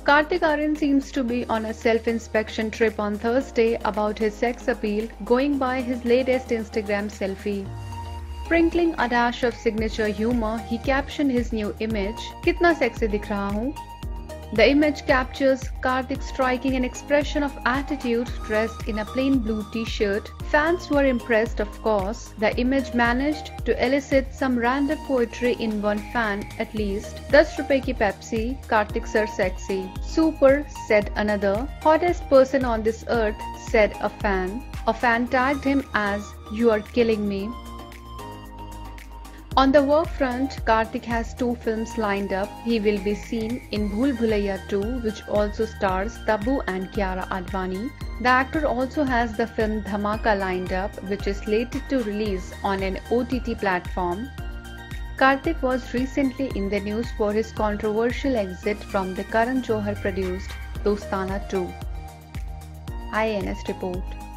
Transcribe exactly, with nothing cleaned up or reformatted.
Kartik Aaryan seems to be on a self-inspection trip on Thursday about his sex appeal, going by his latest Instagram selfie. Sprinkling a dash of signature humor, he captioned his new image, "Kitna sexy dikh raha hoon?" The image captures Kartik striking an expression of attitude dressed in a plain blue t-shirt. Fans were impressed, of course. The image managed to elicit some random poetry in one fan at least. "दस रुपए की Pepsi, Kartik sir sexy." "Super," said another. "Hottest person on this earth," said a fan. A fan tagged him as "You are killing me." On the work front, Kartik has two films lined up. He will be seen in Bhool Bhulaiya two, which also stars Tabu and Kiara Advani. The actor also has the film Dhamaka lined up, which is slated to release on an O T T platform. Kartik was recently in the news for his controversial exit from the Karan Johar-produced Dostana two. I A N S report.